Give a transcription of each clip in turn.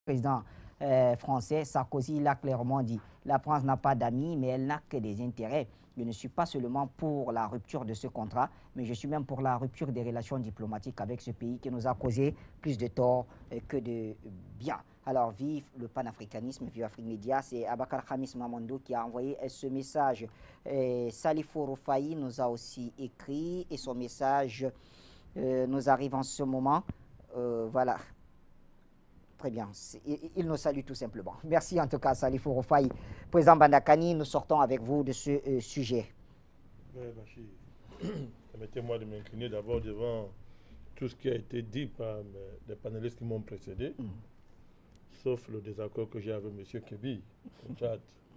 président français, Sarkozy l'a clairement dit. La France n'a pas d'amis, mais elle n'a que des intérêts. Je ne suis pas seulement pour la rupture de ce contrat, mais je suis même pour la rupture des relations diplomatiques avec ce pays qui nous a causé plus de tort que de bien. Alors, vive le panafricanisme, vive Afrique Média. C'est Abakar Khamis Mamando qui a envoyé ce message. Salifou Roufaï nous a aussi écrit et son message nous arrive en ce moment. Voilà. Très bien. Il nous salue tout simplement. Merci en tout cas, Salifou Roufaï. Président Bandakani, nous sortons avec vous de ce sujet. Oui, Bachir. Permettez-moi de m'incliner d'abord devant tout ce qui a été dit par les panélistes qui m'ont précédé, sauf le désaccord que j'ai avec M. Kébi, au Tchad.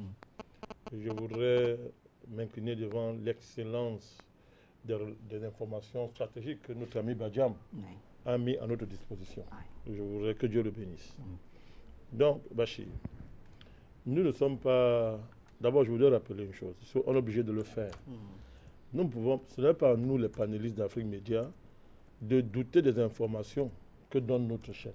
Je voudrais m'incliner devant l'excellence des informations stratégiques que notre ami Badiam a mis à notre disposition. Je voudrais que Dieu le bénisse. Donc, Bachir, nous ne sommes pas... D'abord, je voudrais rappeler une chose. On est obligé de le faire. Nous pouvons... Ce n'est pas nous, les panélistes d'Afrique Média, de douter des informations que donne notre chaîne.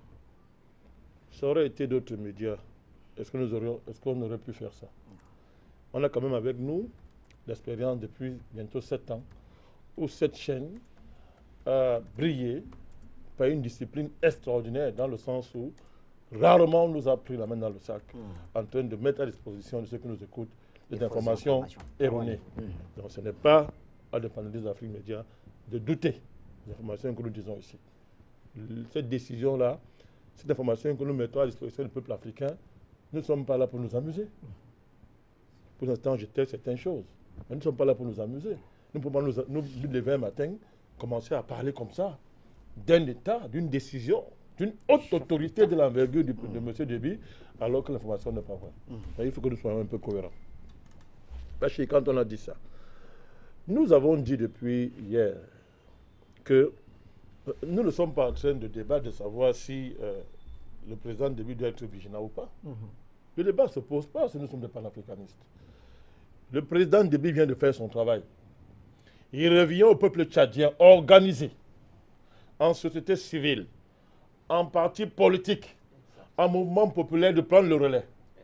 Ça aurait été d'autres médias. Est-ce qu'on aurait pu faire ça? On a quand même avec nous l'expérience depuis bientôt 7 ans où cette chaîne a brillé par une discipline extraordinaire dans le sens où rarement on nous a pris la main dans le sac en train de mettre à disposition de ceux qui nous écoutent des informations erronées. Donc ce n'est pas à des panélistes d'Afrique Média de douter des informations que nous disons ici. Cette décision-là, cette information que nous mettons à disposition du peuple africain, nous ne sommes pas là pour nous amuser. Pour l'instant, je teste certaines choses. Mais nous ne sommes pas là pour nous amuser. Nous ne pouvons pas nous lever un matin, commencer à parler comme ça d'un État, d'une décision, d'une haute autorité de l'envergure de M. Déby, alors que l'information n'est pas vraie. Il faut que nous soyons un peu cohérents. Parce que quand on a dit ça, nous avons dit depuis hier que nous ne sommes pas en train de débattre de savoir si le président Déby doit être vigilant ou pas. Le débat ne se pose pas si nous sommes des panafricanistes. Le président Déby vient de faire son travail. Il revient au peuple tchadien organisé, en société civile, en parti politique, en mouvement populaire de prendre le relais.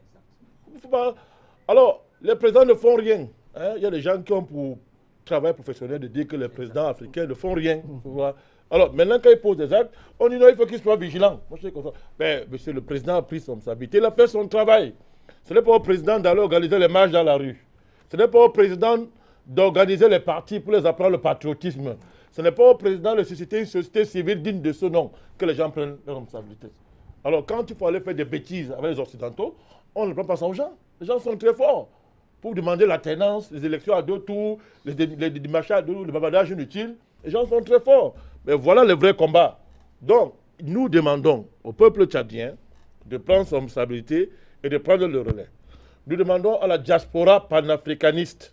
Alors, les présidents ne font rien. Il y a des gens qui ont pour travail professionnel de dire que les présidents africains ne font rien. Alors, maintenant, quand ils posent des actes, on dit non, il faut qu'ils soient vigilants. Moi, je sais mais monsieur le président a pris son responsabilité, il a fait son travail. Ce n'est pas au président d'aller organiser les marches dans la rue. Ce n'est pas au président d'organiser les partis pour les apprendre le patriotisme. Ce n'est pas au président de susciter une société civile digne de ce nom que les gens prennent leurs responsabilités. Alors, quand il faut aller faire des bêtises avec les Occidentaux, on ne prend pas ça aux gens. Les gens sont très forts pour demander l'alternance, les élections à 2 tours, les démarchages à 2 tours, le bavardage inutile. Les gens sont très forts. Mais voilà le vrai combat. Donc, nous demandons au peuple tchadien de prendre son responsabilité et de prendre le relais. Nous demandons à la diaspora panafricaniste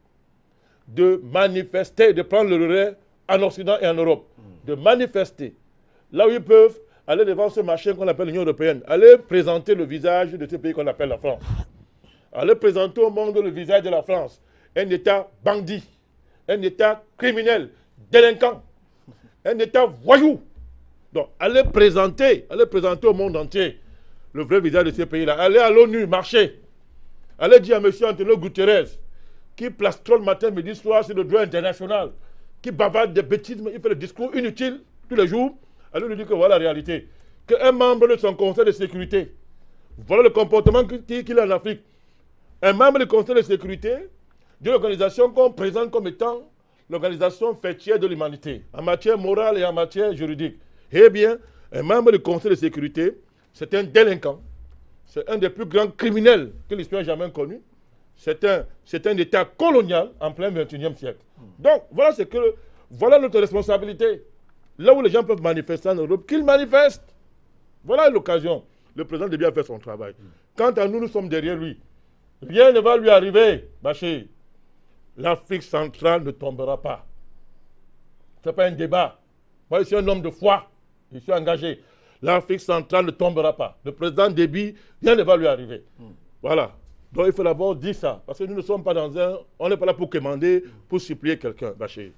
de manifester, de prendre le relais en Occident et en Europe, de manifester. Là où ils peuvent aller devant ce machin qu'on appelle l'Union européenne, aller présenter le visage de ce pays qu'on appelle la France. Aller présenter au monde le visage de la France. Un État bandit, un État criminel, délinquant, un État voyou. Donc, allez présenter au monde entier le vrai visage de ce pays-là. Allez à l'ONU, marcher. Allez dire à M. Antonio Guterres, qui plastronne matin, midi, soir sur le droit international, qui bavarde des bêtises, il fait des discours inutiles tous les jours. Allez lui dire que voilà la réalité. Qu'un membre de son conseil de sécurité, voilà le comportement qu'il a en Afrique. Un membre du conseil de sécurité d'une organisation qu'on présente comme étant l'organisation fêtière de l'humanité, en matière morale et en matière juridique. Eh bien, un membre du conseil de sécurité, c'est un délinquant. C'est un des plus grands criminels que l'histoire ait jamais connu. C'est un État colonial en plein 21e siècle. Donc, voilà notre responsabilité. Là où les gens peuvent manifester en Europe, qu'ils manifestent. Voilà l'occasion. Le président Déby a fait son travail. Quant à nous, nous sommes derrière lui. Rien ne va lui arriver, Bachir. L'Afrique centrale ne tombera pas. Ce n'est pas un débat. Moi, je suis un homme de foi. Je suis engagé. L'Afrique centrale ne tombera pas. Le président Déby, rien ne va lui arriver. Voilà. Donc il faut d'abord dire ça. Parce que nous ne sommes pas dans un... On n'est pas là pour commander, pour supplier quelqu'un, Bachir.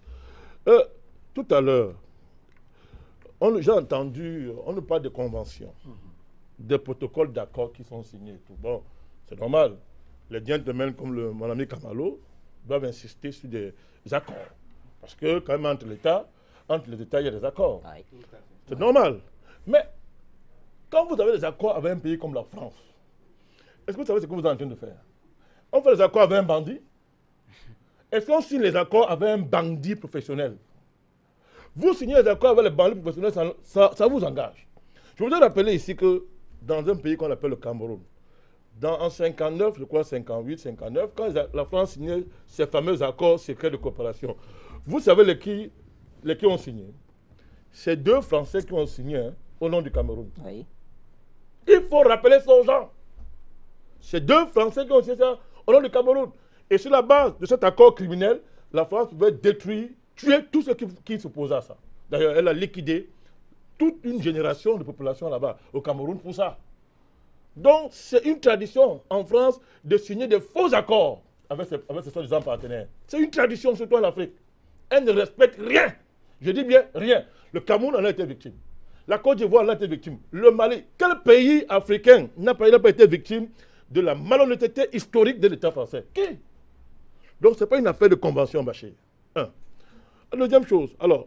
Tout à l'heure, j'ai entendu, on nous parle de convention. des protocoles d'accord qui sont signés. Tout. Bon, c'est normal. Les gentlemen comme mon ami Kamalo doivent insister sur des accords. Parce que quand même entre les États, il y a des accords. Oui. C'est normal. Mais quand vous avez des accords avec un pays comme la France, est-ce que vous savez ce que vous êtes en train de faire? On fait des accords avec un bandit. Est-ce qu'on signe les accords avec un bandit professionnel? Vous signez les accords avec les bandits professionnels, ça vous engage. Je voudrais rappeler ici que dans un pays qu'on appelle le Cameroun, en 59, je crois 58, 59, quand la France signait ces fameux accords secrets de coopération, vous savez les qui ont signé? C'est 2 Français qui ont signé hein, au nom du Cameroun. Oui. Il faut rappeler ça aux gens. C'est 2 Français qui ont signé ça au nom du Cameroun. Et sur la base de cet accord criminel, la France pouvait détruire, tuer tous ceux qui s'opposaient à ça. D'ailleurs, elle a liquidé toute une génération de population là-bas, au Cameroun, pour ça. Donc, c'est une tradition en France de signer des faux accords avec ses soi-disant partenaires. C'est une tradition, surtout en Afrique. Elle ne respecte rien. Je dis bien rien. Le Cameroun en a été victime. La Côte d'Ivoire en a été victime. Le Mali. Quel pays africain n'a pas été victime de la malhonnêteté historique de l'État français? Qui? Donc, ce n'est pas une affaire de convention, Bachir. Deuxième chose, alors,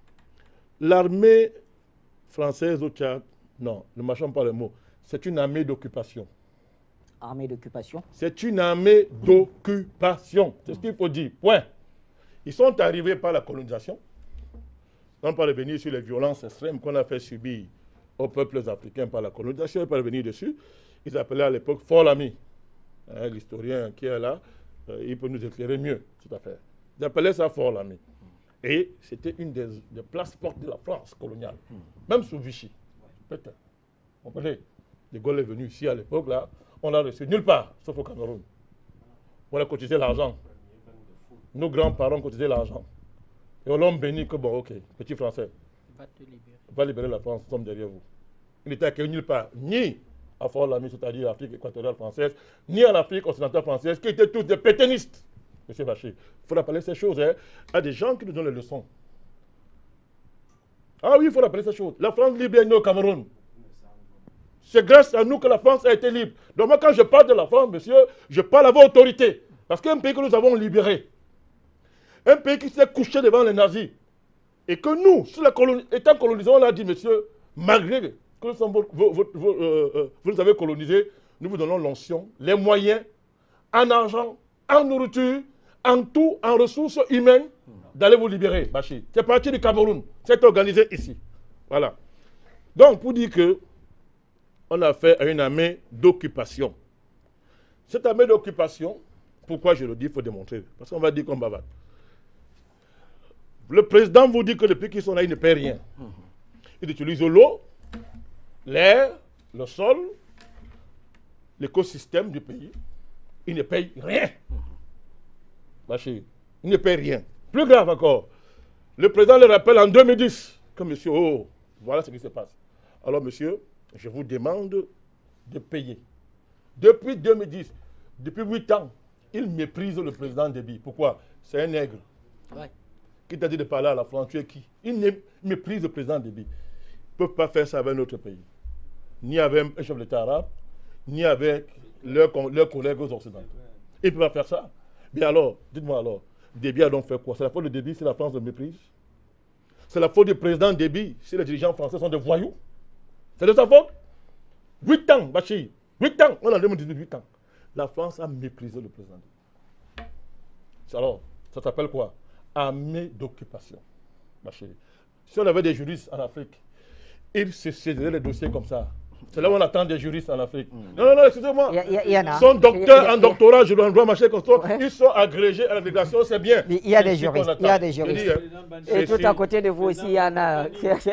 l'armée française au Tchad, non, ne marchons pas le mot, c'est une armée d'occupation. Armée d'occupation? C'est une armée d'occupation. C'est ce qu'il faut dire. Point. Ils sont arrivés par la colonisation. On peut revenir sur les violences extrêmes qu'on a fait subir aux peuples africains par la colonisation. On peut revenir dessus. Ils appelaient à l'époque Fort-Lamy. Hein, l'historien qui est là, il peut nous éclairer mieux cette affaire. Ils appelaient ça Fort-Lamy. Et c'était une des places fortes de la France coloniale. Même sous Vichy. Peut-être. Vous comprenez? De Gaulle est venu ici à l'époque, là. On l'a reçu nulle part, sauf au Cameroun. On a cotisé l'argent. Nos grands-parents ont cotisé l'argent. Et on l'a béni que, bon, ok, petit Français, va libérer la France, nous sommes derrière vous. Il n'était accueilli nulle part, ni à Fort-Lamy, c'est-à-dire l'Afrique équatoriale française, ni en Afrique occidentale française, qui étaient tous des pétainistes. Monsieur Bachir, il faut rappeler ces choses hein, à des gens qui nous donnent les leçons. Ah oui, il faut rappeler ces choses. La France libre est née au Cameroun. C'est grâce à nous que la France a été libre. Donc moi, quand je parle de la France, monsieur, je parle avec autorité. Parce qu'un pays que nous avons libéré, un pays qui s'est couché devant les nazis, et que nous, étant colonisés, on a dit, monsieur, malgré que vous nous avez colonisé, nous vous donnons l'onction, les moyens, en argent, en nourriture, en tout, en ressources humaines, d'aller vous libérer, Bachir. C'est parti du Cameroun. C'est organisé ici. Voilà. Donc, pour dire que on a fait une armée d'occupation. Cette armée d'occupation, pourquoi je le dis, il faut démontrer. Parce qu'on va dire qu'on bavarde. Le président vous dit que depuis qu'ils sont là, ils ne paient rien. Ils utilisent l'eau, l'air, le sol, l'écosystème du pays. Ils ne payent rien. Bachir, ils ne payent rien. Plus grave encore, le président le rappelle en 2010 que monsieur, oh, voilà ce qui se passe. Alors monsieur, je vous demande de payer. Depuis 2010, depuis 8 ans, il méprise le président Déby. Pourquoi? C'est un nègre. Ouais. Qui t'a dit de parler à la France, tu es qui? Il méprise le président Déby. Ils ne peuvent pas faire ça avec notre pays. Ni avec un chef d'État arabe, ni avec leurs collègues occidentaux. Ils ne peuvent pas faire ça. Mais alors, dites-moi alors, Déby a donc fait quoi? C'est la faute de Déby si la France le méprise? C'est la faute du président Déby si les dirigeants français sont des voyous? C'est de sa faute? 8 ans, Bachir. 8 ans. On a 2018 ans. La France a méprisé le président Déby. Alors, ça s'appelle quoi? Armée d'occupation. Bachir. Si on avait des juristes en Afrique, ils se saisiraient les dossiers comme ça. C'est là où on attend des juristes en Afrique. Non, excusez-moi. Ils sont docteurs en doctorat, je dois marcher comme ça. Ouais. Ils sont agrégés à l'agrégation, c'est bien. Il y a des juristes. Il y a des juristes. Et tout à côté de vous aussi, il y en a.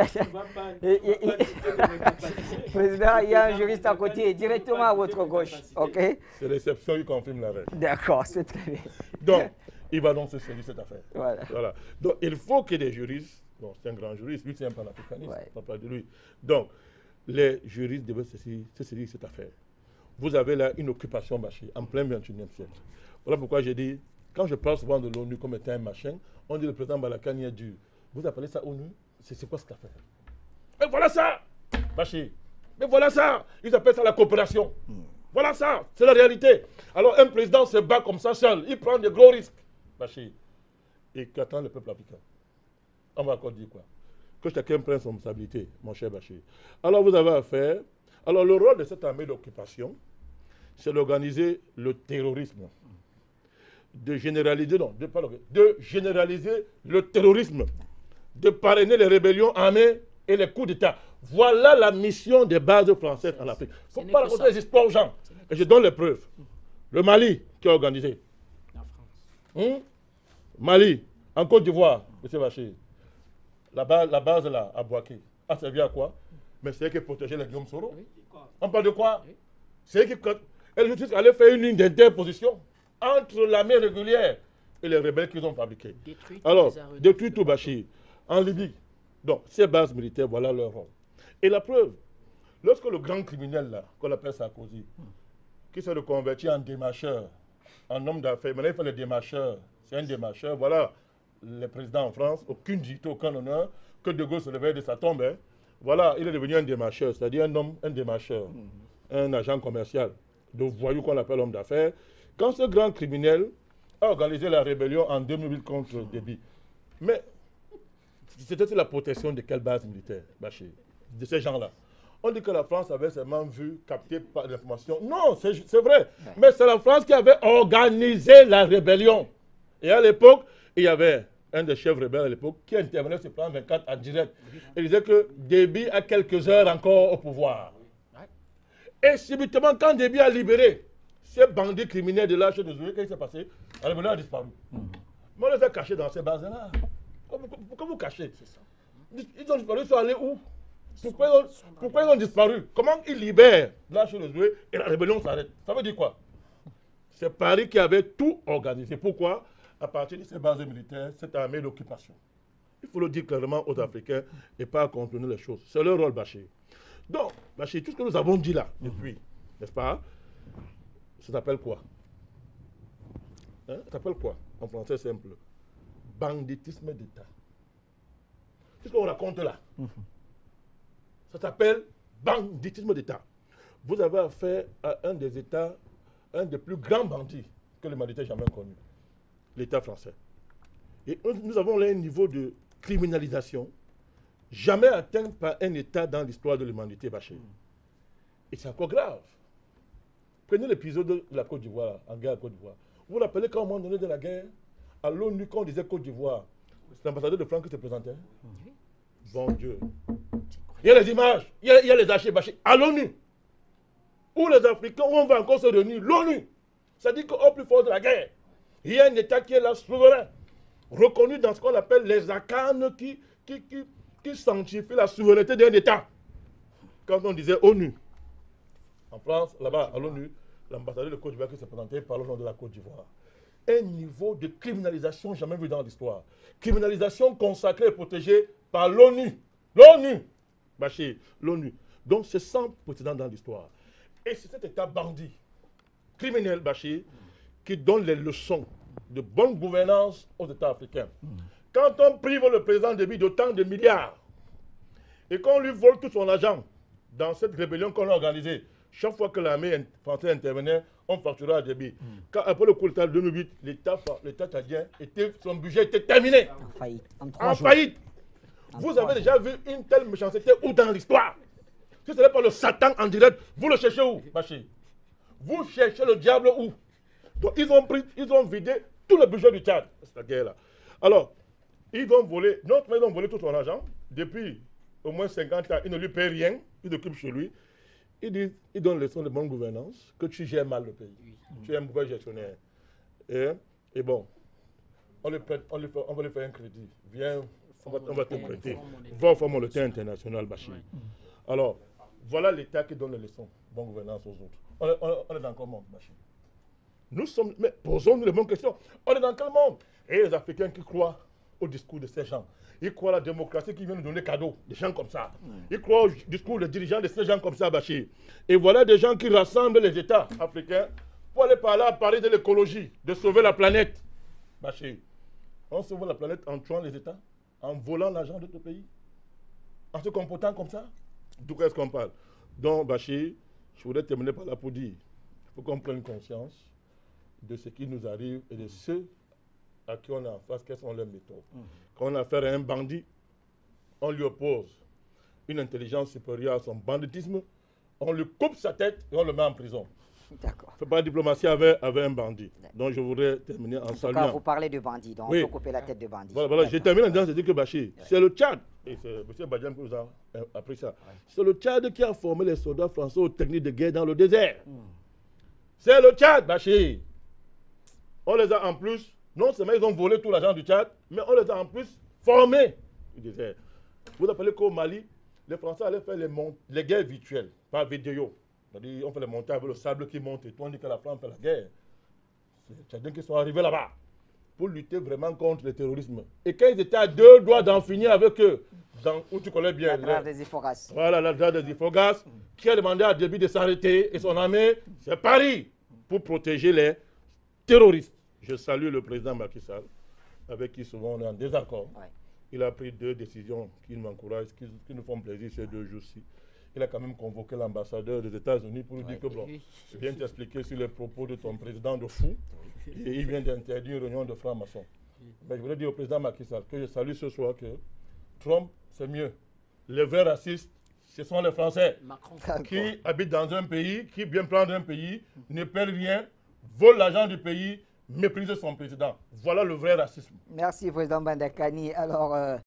Président, il y a un juriste à côté, directement à votre gauche. OK? C'est l'exception qui confirme la règle. D'accord, c'est très bien. Donc, il va donc se saisir cette affaire. Voilà. Donc, il faut qu'il y ait des juristes. Bon, c'est un grand juriste, lui, c'est un panafricaniste. Ouais. On parle de lui. Donc, les juristes devaient se saisir cette affaire. Vous avez là une occupation, Bachir, en plein 21e siècle. Voilà pourquoi j'ai dit, quand je parle souvent de l'ONU comme étant un machin, on dit le président Balakani est dur. Vous appelez ça ONU? C'est quoi cette affaire? Et voilà ça, Bachir. Mais voilà ça. Ils appellent ça la coopération. Voilà ça. C'est la réalité. Alors un président se bat comme ça seul. Il prend de gros risques. Bachir. Et qu'attend le peuple africain? On va encore dire quoi? Que chacun prenne son responsabilité, mon cher Bachir. Alors vous avez affaire. Alors le rôle de cette armée d'occupation, c'est d'organiser le terrorisme. De généraliser le terrorisme. De parrainer les rébellions armées et les coups d'État. Voilà la mission des bases françaises en Afrique. Il ne faut pas raconter les histoires aux gens. Et je donne les preuves. Le Mali qui a organisé. La France. Mali, en Côte d'Ivoire, M. Bachir. La base là, à Bouaké, a servi à quoi? Mais c'est eux qui protégeaient les Guillaume Soro. Oui. On parle de quoi? Oui. C'est eux qui... Elle allait faire une ligne d'interposition entre l'armée régulière et les rebelles qu'ils ont fabriqués. Alors, détruit tout Bachir. En Libye. Donc, ces bases militaires, voilà leur rôle. Et la preuve, lorsque le grand criminel là, qu'on appelle Sarkozy, qui s'est reconverti en démarcheur, en homme d'affaires, maintenant il fait le démarcheur, c'est un démarcheur, voilà, le président en France, aucune dignité, aucun honneur, que De Gaulle se réveille de sa tombe. Hein. Voilà, il est devenu un démarcheur, c'est-à-dire un homme, un démarcheur, un agent commercial, de voyou qu'on appelle homme d'affaires. Quand ce grand criminel a organisé la rébellion en 2008 contre Déby, mais c'était la protection de quelle base militaire, Bachir? De ces gens-là. On dit que la France avait seulement vu, capté par l'information. Non, c'est vrai. Mais c'est la France qui avait organisé la rébellion. Et à l'époque, il y avait un des chefs rebelles à l'époque qui intervenait sur plan 24 en direct. Il disait que Déby a quelques heures encore au pouvoir. Et subitement, quand Déby a libéré ces bandits criminels de l'âge de Zoué, qu'est-ce qui s'est passé? La rébellion a disparu. Mais on les a cachés dans ces bases-là. Pourquoi vous cachez? Ils ont disparu, ils sont allés où? Pourquoi ils ont disparu? Comment ils libèrent l'âge de Zoué et la rébellion s'arrête? Ça veut dire quoi? C'est Paris qui avait tout organisé. Pourquoi? À partir de ces bases militaires, cette armée d'occupation. Il faut le dire clairement aux Africains et pas contourner les choses. C'est leur rôle, Bachir. Donc, Bachir, tout ce que nous avons dit là, depuis, n'est-ce pas? Ça s'appelle quoi? Ça s'appelle quoi? En français simple. Banditisme d'État. C'est ce qu'on raconte là. Ça s'appelle banditisme d'État. Vous avez affaire à un des États, un des plus grands bandits que l'humanité ait jamais connu. L'État français. Et nous avons là un niveau de criminalisation jamais atteint par un État dans l'histoire de l'humanité, Bachir. Et c'est encore grave. Prenez l'épisode de la Côte d'Ivoire, en guerre à Côte d'Ivoire. Vous vous rappelez qu'à un moment donné de la guerre, à l'ONU, quand on disait Côte d'Ivoire, c'est l'ambassadeur de France qui se présentait. Bon Dieu. Il y a les images, il y a les archives, Bachir. À l'ONU, où les Africains, où on va encore se réunir, l'ONU. Ça dit qu'au plus fort de la guerre, il y a un État qui est là, souverain, reconnu dans ce qu'on appelle les arcanes qui sanctifient la souveraineté d'un État. Quand on disait ONU, en France, là-bas, à l'ONU, l'ambassadeur de Côte d'Ivoire qui s'est présenté par le nom de la Côte d'Ivoire. Un niveau de criminalisation jamais vu dans l'histoire. Criminalisation consacrée et protégée par l'ONU. L'ONU, Bachir, l'ONU. Donc c'est sans précédent dans l'histoire. Et c'est cet État bandit, criminel, Bachir, qui donne les leçons de bonne gouvernance aux États africains. Quand on prive le président Déby d'autant de milliards et qu'on lui vole tout son argent dans cette rébellion qu'on a organisée, chaque fois que l'armée française intervenait, on facturait à Déby. Après le coup d'État de 2008, l'État tchadien, son budget était terminé. En faillite. En faillite. Vous avez déjà vu une telle méchanceté où dans l'histoire? Si ce n'est pas le Satan en direct, vous le cherchez où, Bachir? Vous cherchez le diable où? Donc ils ont vidé tout le budget du Tchad. C'est la guerre là. Alors, ils ont volé tout son argent. Depuis au moins 50 ans, ils ne lui paient rien. Ils occupent chez lui. Ils donnent leçon de bonne gouvernance, que tu gères mal le pays. Tu es un mauvais gestionnaire. Et bon, on va lui faire un crédit. Viens, on va te prêter. Va au Fonds monétaire international, Bachir. Alors, voilà l'État qui donne les leçons de bonne gouvernance aux autres. On est dans quel monde, Bachir? Mais posons-nous les bonnes questions. On est dans quel monde? Et les Africains qui croient au discours de ces gens. Ils croient à la démocratie qui vient nous donner cadeau. Des gens comme ça. Ils croient au discours des dirigeants de ces gens comme ça, Bachir. Et voilà des gens qui rassemblent les États africains pour aller par là parler de l'écologie, de sauver la planète. Bachir, on sauve la planète en tuant les États, en volant l'argent d'autres pays, en se comportant comme ça. D'où est-ce qu'on parle? Donc, Bachir, je voudrais terminer par là pour dire, il faut qu'on prenne conscience de ce qui nous arrive et de ceux à qui on est en face, quelles sont leurs méthodes. Quand on a affaire à un bandit, on lui oppose une intelligence supérieure à son banditisme, on lui coupe sa tête et on le met en prison. D'accord. On ne fait pas de diplomatie avec un bandit. Donc je voudrais terminer en saluant. En tout cas, vous parlez de bandits, donc Oui. on peut couper la tête de bandits. Voilà, je termine en disant que Bachir, c'est le Tchad, et c'est M. Badian qui nous a appris ça, c'est le Tchad qui a formé les soldats français aux techniques de guerre dans le désert. C'est le Tchad, Bachir. On les a en plus, non seulement ils ont volé tout l'argent du Tchad, mais on les a en plus formés du désert. Vous appelez qu'au Mali, les Français allaient faire les guerres virtuelles, par vidéo. C'est-à-dire, on fait les montées avec le sable qui monte et tout, on dit que la France fait la guerre. C'est les Tchadiens qui sont arrivés là-bas pour lutter vraiment contre le terrorisme. Et quand ils étaient à 2 doigts d'en finir avec eux, où tu connais bien. La drave des Ifogas. Voilà, la drave des Ifogas, qui a demandé à Déby de s'arrêter et son armée, c'est Paris, pour protéger les terroristes. Je salue le président Macky Sall, avec qui souvent on est en désaccord. Ouais. Il a pris 2 décisions qui m'encouragent, qui nous font plaisir ces 2 jours-ci. Il a quand même convoqué l'ambassadeur des États-Unis pour lui dire que bon, je viens t'expliquer sur les propos de ton président de fou et il vient d'interdire une réunion de francs-maçons. Mais je voudrais dire au président Macky Sall que je salue ce soir que Trump, c'est mieux. Les vrais racistes, ce sont les Français qui habitent dans un pays, qui viennent prendre un pays, ne paient rien, volent l'argent du pays, méprisent son président. Voilà le vrai racisme. Merci, président Bandakani. Alors,